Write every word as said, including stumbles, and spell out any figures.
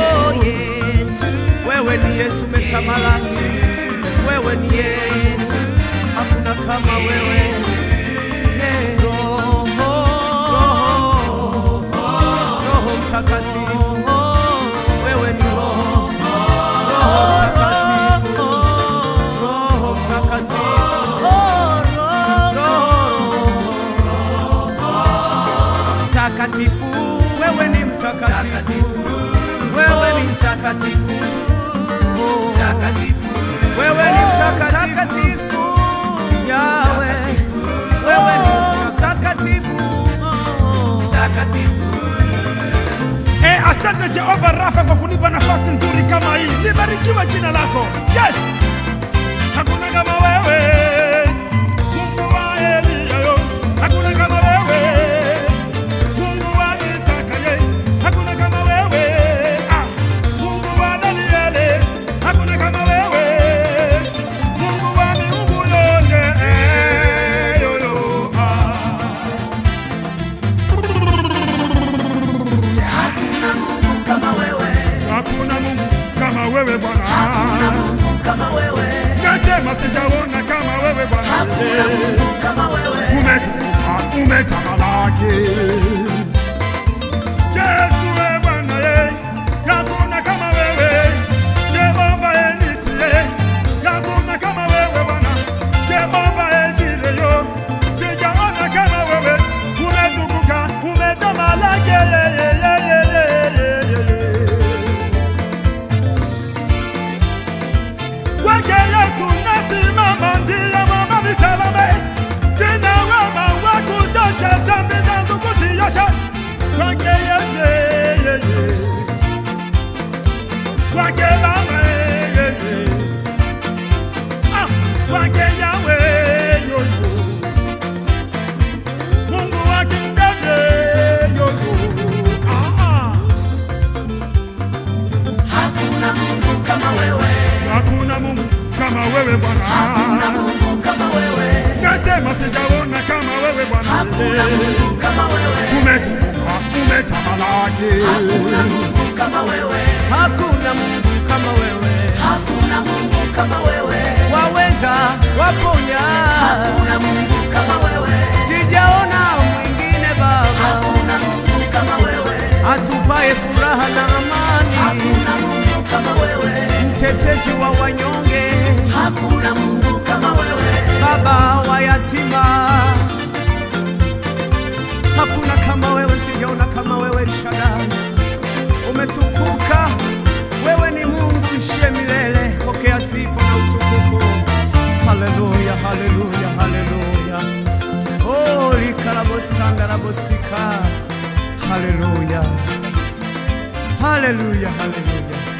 Yesu, wewe ni Yesu metamalaki, wewe ni Yesu, hakuna kama wewe. Roho, Roho, Roho Mtakatifu, wewe ni Roho, Roho Mtakatifu, Roho Mtakatifu, Mtakatifu, wewe ni mtakatifu, wewe ni mtakatifu, mtakatifu, wewe ni mtakatifu, Yahweh, wewe ni mtakatifu, mtakatifu. Eh, asante Jehova Rafa kwa kunipa nafasi nzuri kama hii. Libarikiwe jina lako. Yes. Hakuna kama wewe, Mungu wa Eliya. Hakuna kama wewe, Mungu wa Isaka. Hakuna kama wewe, ah, Mungu wa Danieli. Hakuna kama wewe, Mungu wa miungu yote. Eh, yo, yo, ah. Hakuna Mungu kama wewe, hakuna Mungu kama wewe Bwana, hakuna Mungu kama wewe, nasema sijaona kama wewe Bwana, hakuna Mungu kama wewe, umetukuka, umetamalaki. Yesu wewe Bwana, hakuna kama wewe, Jehova Nisi, hakuna kama wewe Bwana, Jehova Ejire, sijaona kama wewe, umetukuka, umetamalaki. Wake Yesu nasimama ndiye mama misalame, sina wema wa kutosha dhambi zangu kuziosha. Wake Yesu, wake mama, ah, wake Yahweh, yo yo, Mungu wake mdade, yo yo, ah, hakuna Mungu kama wewe, hakuna Mungu kama wewe Bwana, hakuna Mungu kama wewe, nasema sijaona kama wewe Bwana, hakuna Mungu kama wewe, umetukuka, umetamalaki. hakuna Mungu kama wewe, hakuna Mungu kama wewe, hakuna Mungu kama wewe, waweza waponya, hakuna Mungu kama wewe, sijaona mwingine Baba, hakuna Mungu kama wewe, atupaye furaha na amani, hakuna Mungu kama wewe, mtetezi wa wanyonge, hakuna Mungu kama wewe, baba wa yatima, hakuna kama wewe, sijaona kama wewe. Shaddai, umetukuka, wewe ni Mungu ishiye milele, pokea sifa na utukufu. Haleluya, haleluya, haleluya. Oh, likarabosanga rabosika. Haleluya, haleluya, haleluya.